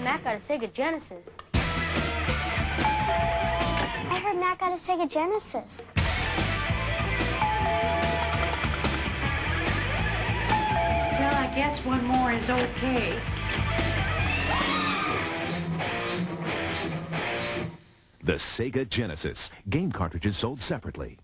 Matt got a Sega Genesis. I heard Matt got a Sega Genesis. Well, I guess one more is okay. The Sega Genesis. Game cartridges sold separately.